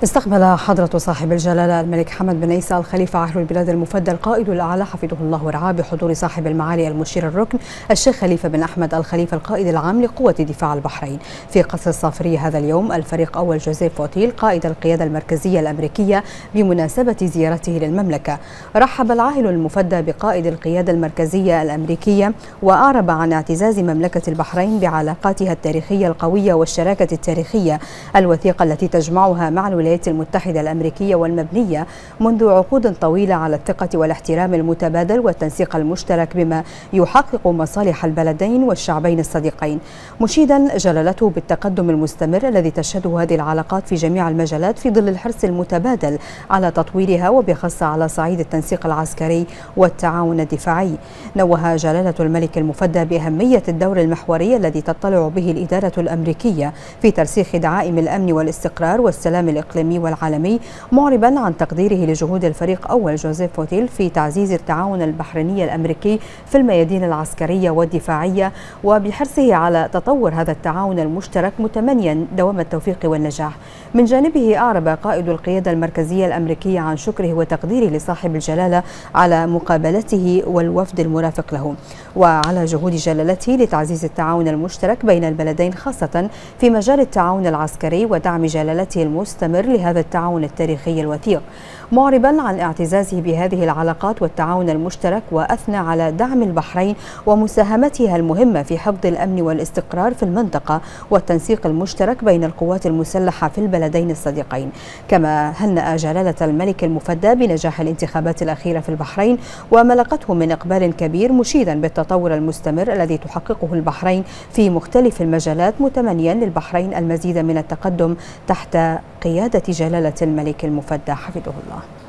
استقبل حضرة صاحب الجلالة الملك حمد بن عيسى الخليفة عاهل البلاد المفدى القائد الأعلى حفظه الله ورعاه بحضور صاحب المعالي المشير الركن الشيخ خليفة بن أحمد الخليفة القائد العام لقوة دفاع البحرين في قصر الصافرية هذا اليوم الفريق أول جوزيف فوتيل قائد القيادة المركزية الأمريكية بمناسبة زيارته للمملكة. رحب العاهل المفدى بقائد القيادة المركزية الأمريكية وأعرب عن اعتزاز مملكة البحرين بعلاقاتها التاريخية القوية والشراكة التاريخية الوثيقة التي تجمعها مع الولايات المتحدة الأمريكية والمبنية منذ عقود طويلة على الثقة والاحترام المتبادل والتنسيق المشترك بما يحقق مصالح البلدين والشعبين الصديقين، مشيدا جلالته بالتقدم المستمر الذي تشهده هذه العلاقات في جميع المجالات في ظل الحرص المتبادل على تطويرها وبخاصة على صعيد التنسيق العسكري والتعاون الدفاعي. نوه جلالة الملك المفدى بأهمية الدور المحوري الذي تطلع به الإدارة الأمريكية في ترسيخ دعائم الأمن والاستقرار والسلام الإقليمي والعالمي، معربا عن تقديره لجهود الفريق أول جوزيف فوتيل في تعزيز التعاون البحريني الأمريكي في الميادين العسكرية والدفاعية وبحرصه على تطور هذا التعاون المشترك متمنيا دوام التوفيق والنجاح. من جانبه أعرب قائد القيادة المركزية الأمريكية عن شكره وتقديره لصاحب الجلالة على مقابلته والوفد المرافق له وعلى جهود جلالته لتعزيز التعاون المشترك بين البلدين خاصة في مجال التعاون العسكري ودعم جلالته المستمر لهذا التعاون التاريخي الوثيق، معربا عن اعتزازه بهذه العلاقات والتعاون المشترك، وأثنى على دعم البحرين ومساهمتها المهمة في حفظ الأمن والاستقرار في المنطقة والتنسيق المشترك بين القوات المسلحة في البلدين الصديقين. كما هنأ جلالة الملك المفدى بنجاح الانتخابات الأخيرة في البحرين وما لقته من إقبال كبير، مشيدا بالتطور المستمر الذي تحققه البحرين في مختلف المجالات، متمنيا للبحرين المزيد من التقدم تحت قيادة جلالة الملك المفدى حفظه الله.